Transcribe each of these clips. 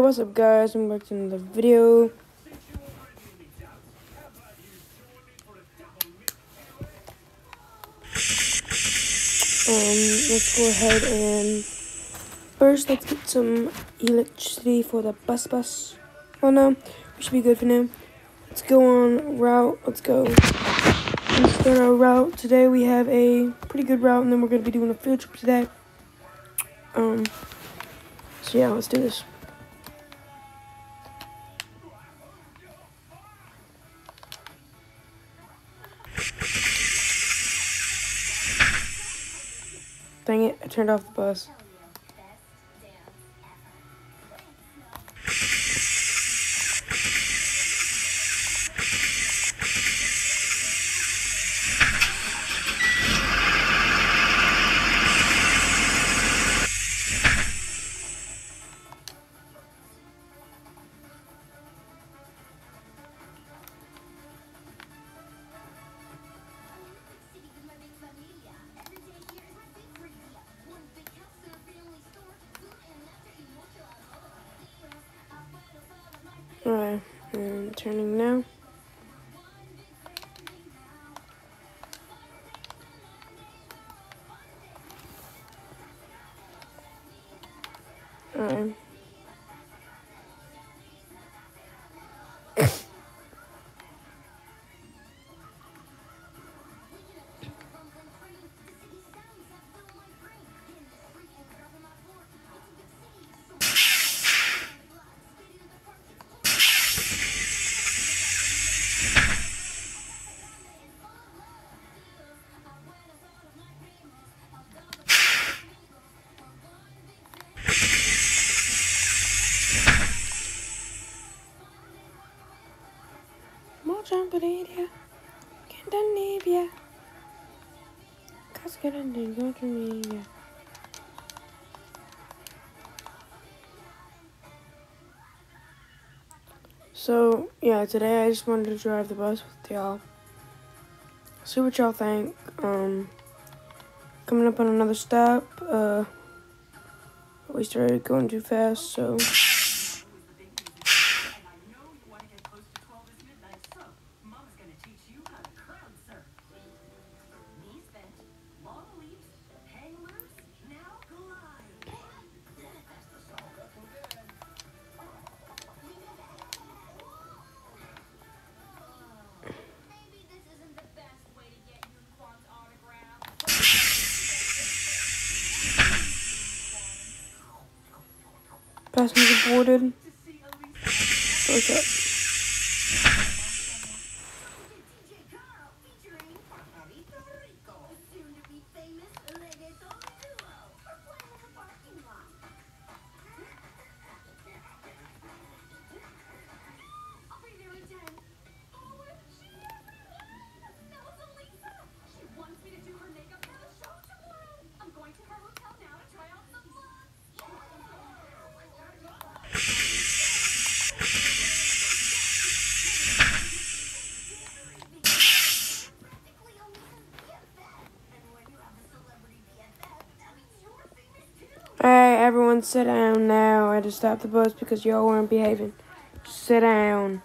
what's up guys, I'm back to another video. Let's go ahead and first let's get some electricity for the bus. Oh no, we should be good for now. Let's go on route, let's go. Let's start our route. Today we have a pretty good route and then we're going to be doing a field trip today. So yeah, let's do this. Dang it, I turned off the bus. Alright, and turning now. Alright. Jamboree, Scandinavia. Scandinavia. So yeah, today I just wanted to drive the bus with y'all. See what y'all think. Coming up on another stop. We started going too fast, so. Passenger boarded. What's up? Alright, everyone sit down now. I had to stop the bus because y'all weren't behaving. Sit down.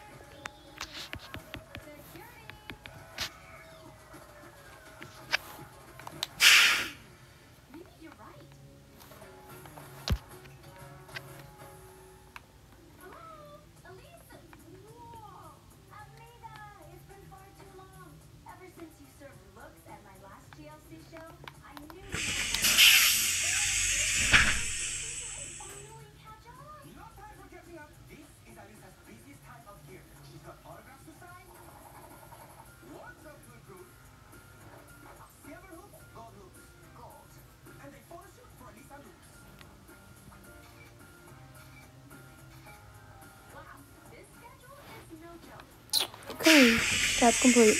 Okay, stop complete.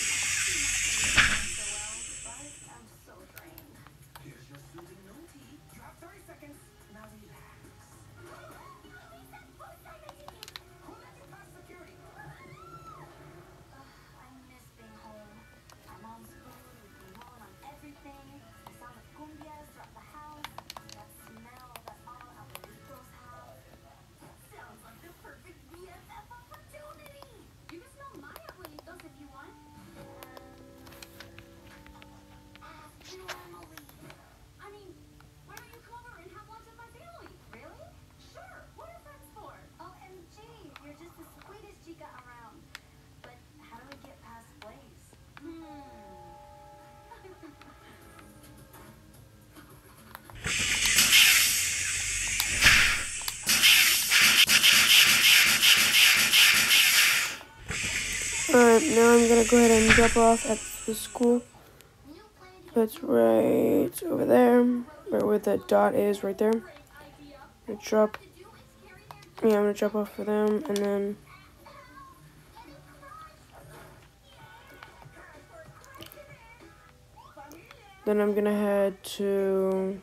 now I'm gonna go ahead and drop off at the school. That's right over there, where the dot is, right there. I'm gonna drop off for them, and then I'm gonna head to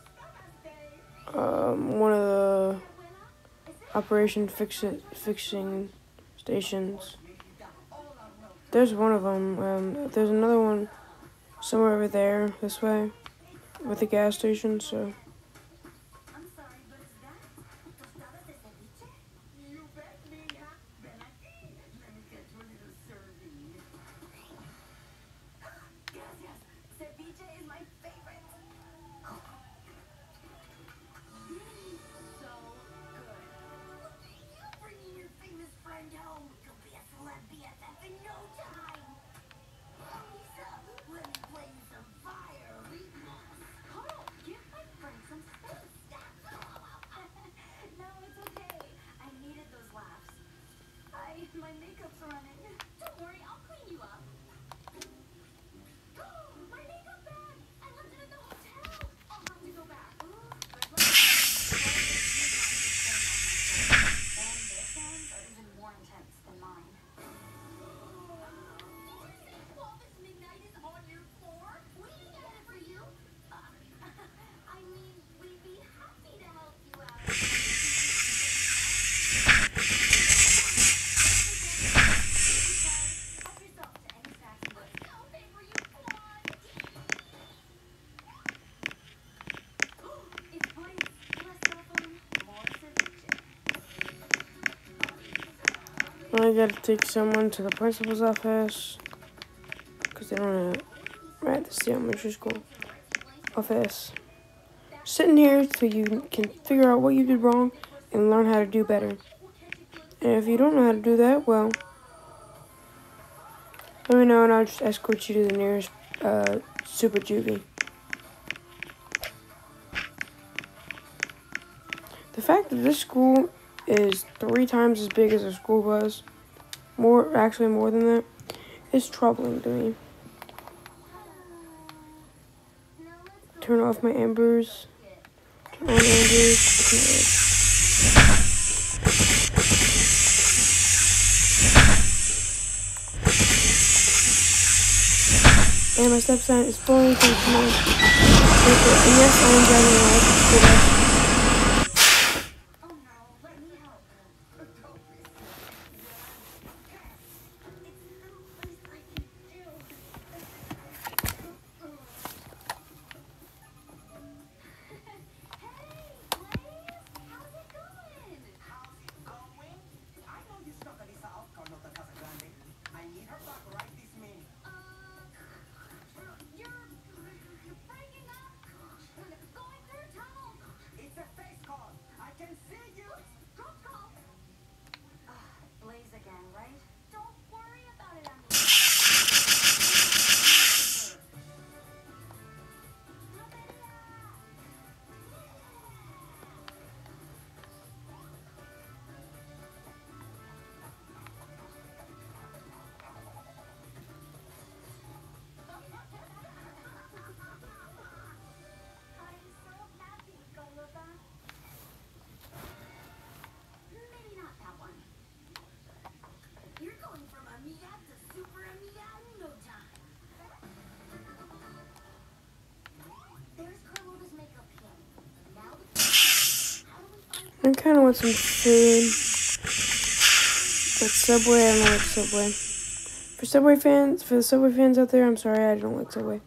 one of the operation fixing stations. There's one of them. There's another one somewhere over there, this way, with the gas station. So. My makeup's running. Don't worry, I'll clean you up. My makeup bag! I left it at the hotel. I'll have to go back. And their sounds are even more intense than mine. Clovis Midnight is on your floor? We can get it for you. I mean, we'd be happy to help you out. I gotta take someone to the principal's office because they don't have right. This is the elementary school office. Sitting here so you can figure out what you did wrong and learn how to do better. And if you don't know how to do that, well, let me know and I'll just escort you to the nearest super juvie. The fact that this school is 3 times as big as the school was, actually more than that, is troubling to me. Turn off my embers. Turn on embers. And my step sign is fully functional. And yes, I am driving a license. I kind of want some food. But Subway, I don't like Subway. For the Subway fans out there, I'm sorry, I don't like Subway.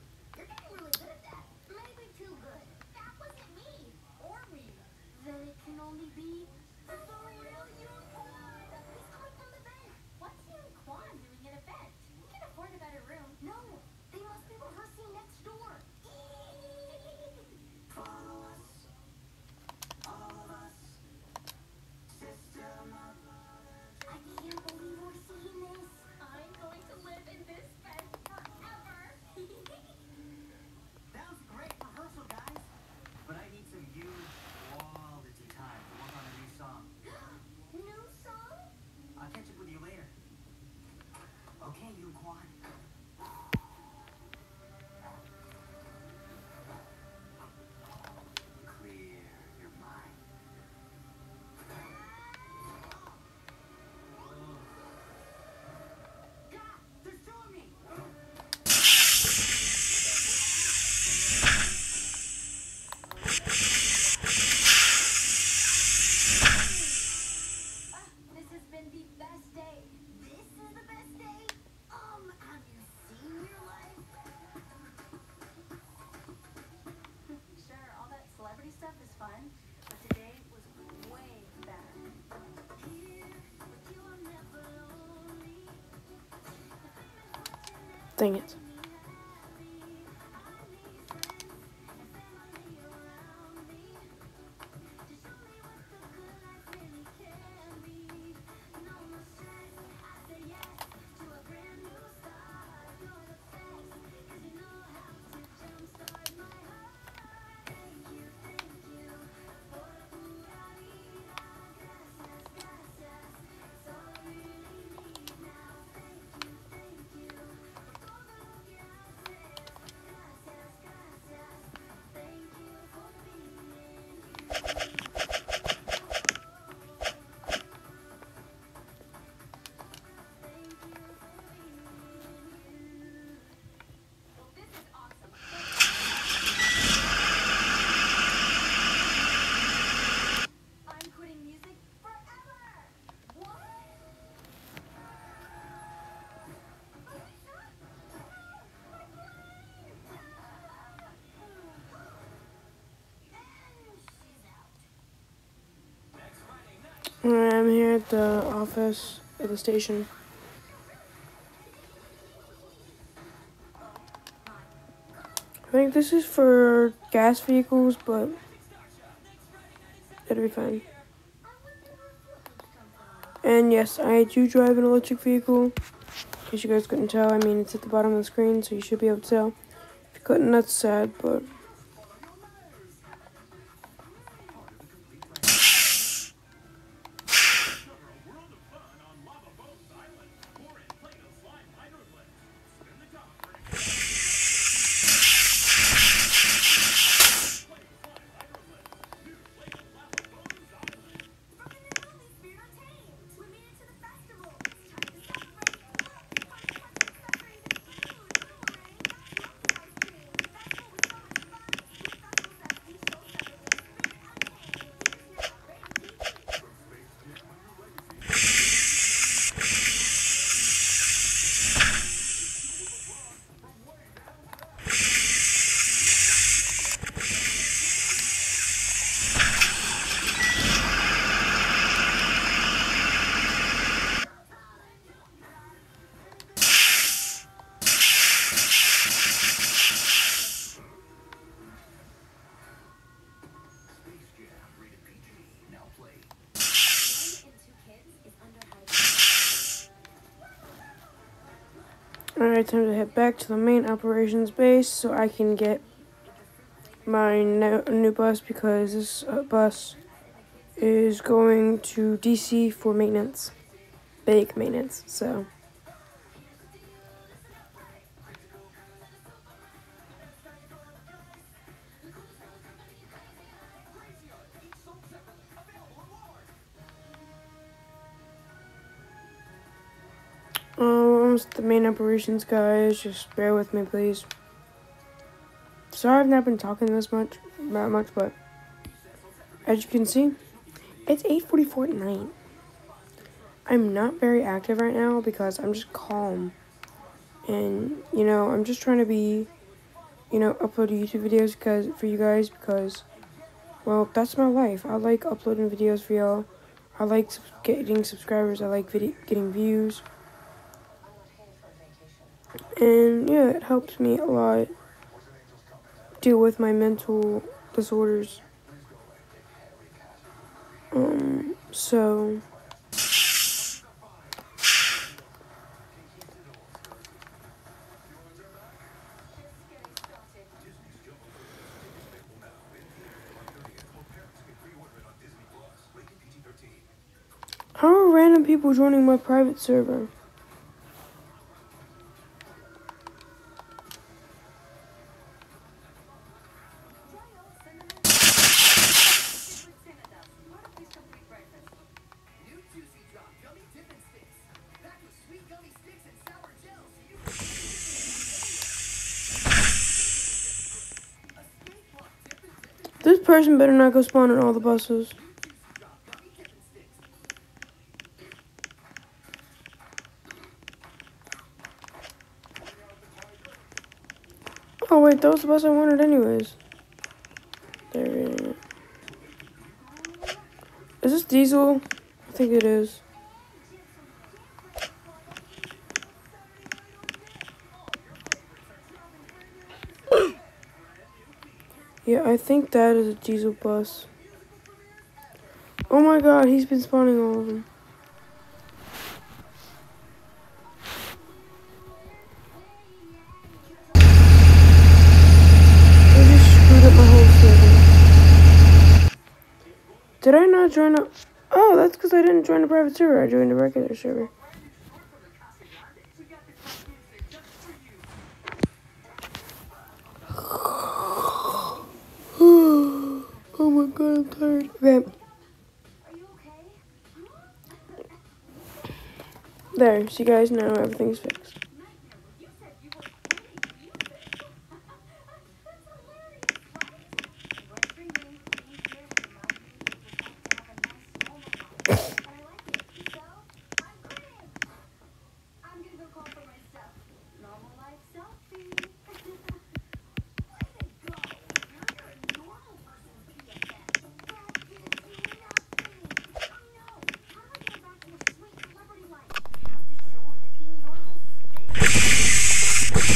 fun, but today was way better. Dang it. I'm quitting music forever! What? Alright, I'm here at the office at the station. I think this is for gas vehicles, but it'll be fine. And yes, I do drive an electric vehicle. In case you guys couldn't tell, I mean, it's at the bottom of the screen, so you should be able to tell. If you couldn't, that's sad, but... Alright, time to head back to the main operations base so I can get my new bus, because this bus is going to DC for maintenance. Big maintenance, so... Almost the main operations, guys. Just bear with me, please. Sorry I've not been talking that much, but as you can see, it's 8:44 at night. I'm not very active right now because I'm just calm. And, you know, I'm just trying to be, you know, upload YouTube videos for you guys because, well, that's my life. I like uploading videos for y'all. I like getting subscribers. I like getting views. And yeah, it helps me a lot deal with my mental disorders. So how are random people joining my private server? This person better not go spawn on all the buses. Oh wait, that was the bus I wanted anyways. There it is. Is this Diesel? I think it is. Yeah, I think that is a Diesel bus. Oh my god, he's been spawning all of them. I just screwed up my whole server. Did I not join up? Oh, that's because I didn't join a private server. I joined a regular server. Oh my god, I'm tired. Okay. Are you okay? There, so you guys know everything's fixed. You said you were playing music. That's hilarious, right? What's for you? Being here reminds me that you have to have a nice normal life. And I like it. So, I'm quitting. I'm gonna go call for my stuff. Normal life selfie. Way to go. You're a normal person, PFN. That gives you nothing. I know. How do I get back to a sweet celebrity life? I have to show her that being normal stinks.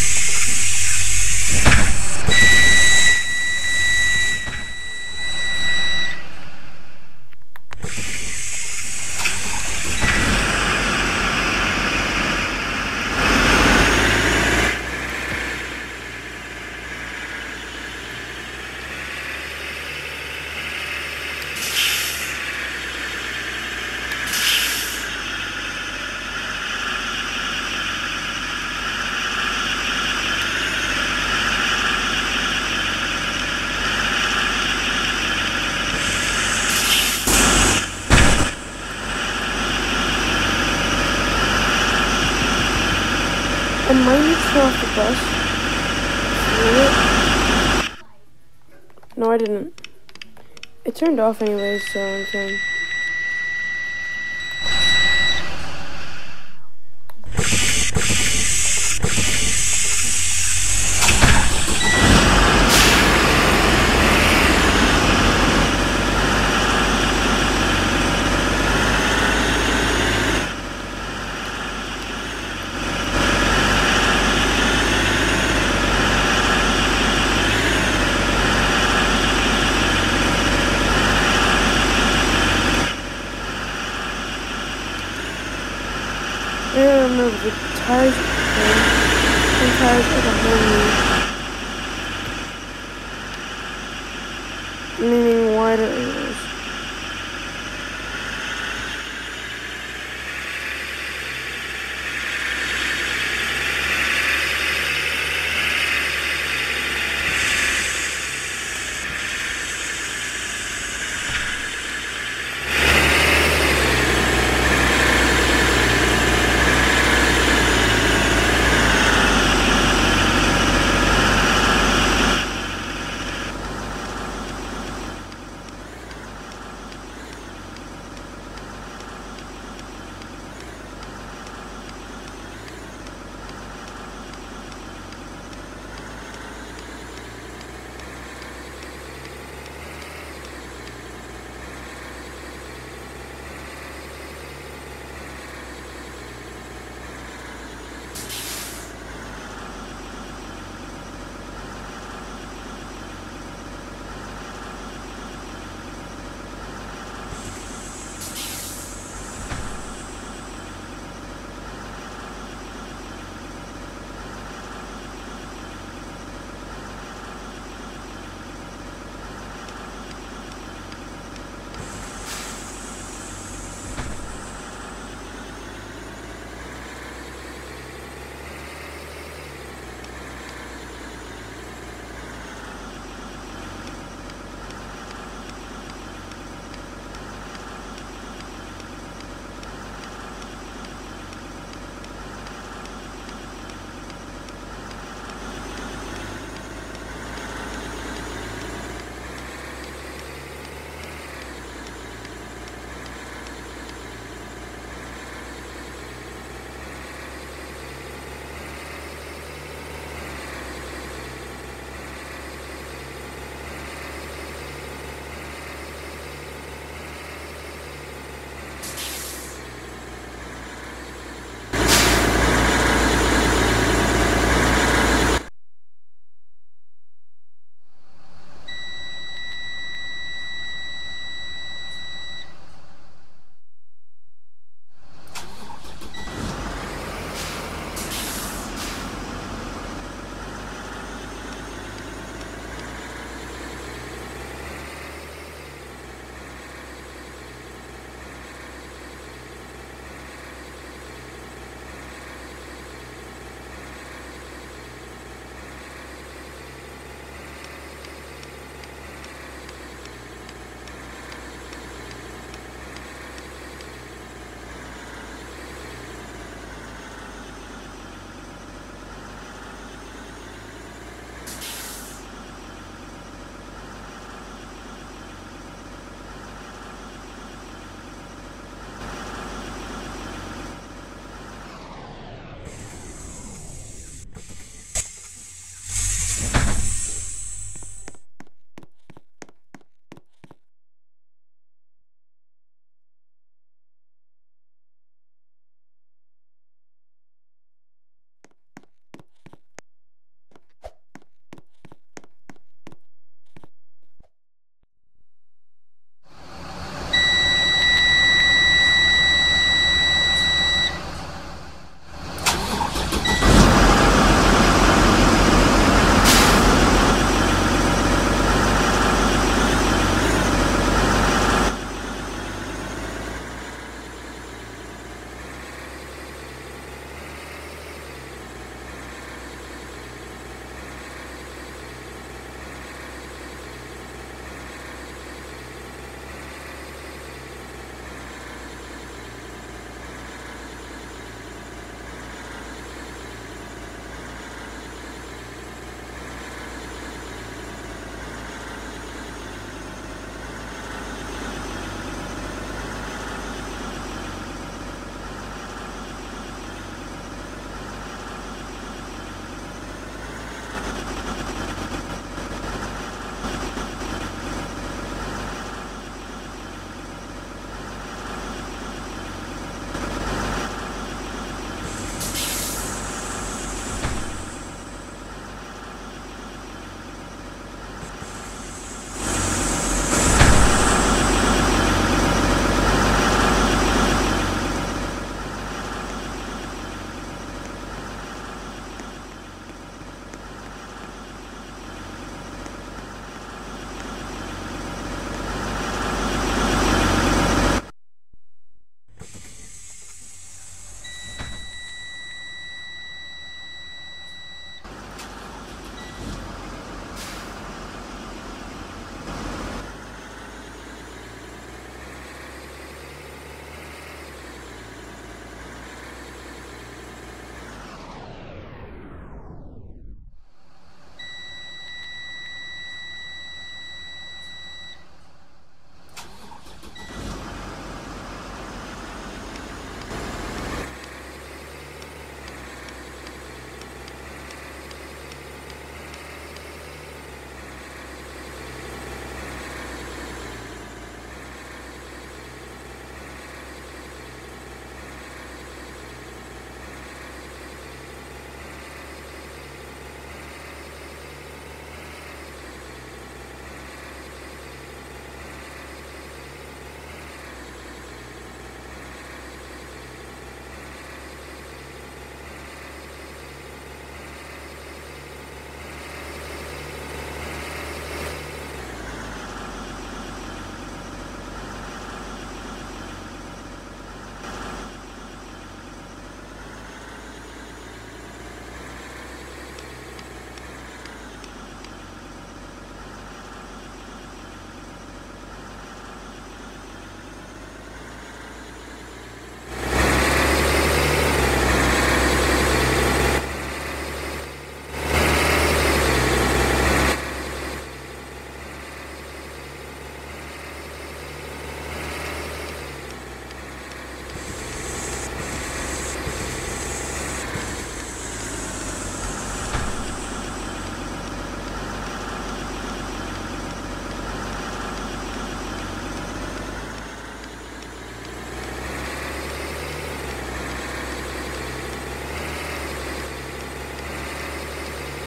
I might need to turn off the bus. No, I didn't. It turned off anyways, so I'm fine. I remember the tires and tires like a whole new. Meaning wider.